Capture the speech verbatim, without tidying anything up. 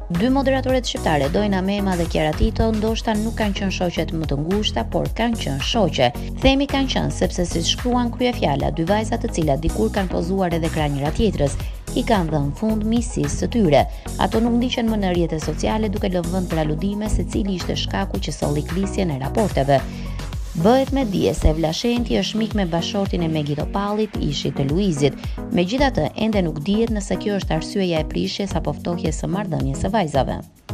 Dy moderatorët shqiptare, Dojna Mema dhe Kiara Tito, ndoshta nuk kanë qenë shoqet më të ngushta, por kanë qenë shoqe. Themi kanë qenë sepse siç shkruan kryefjala, dy vajza të cilat dikur kanë pozuar edhe krah njëra tjetrës, i kanë dhënë fund miqësisë së tyre. Ato nuk ndiqen më në rrjetet sociale duke lënë vend për aludime se cili ishte shkaku që solli krisjen e raporteve. Bëhet me dije se Vllashenti është mik me bashortin e Megi Topallit, ishit të Luizit. Megjithatë, ende nuk dihet nëse kjo është arsyeja e prishjes apo ftohjes së marrëdhënies së vajzave.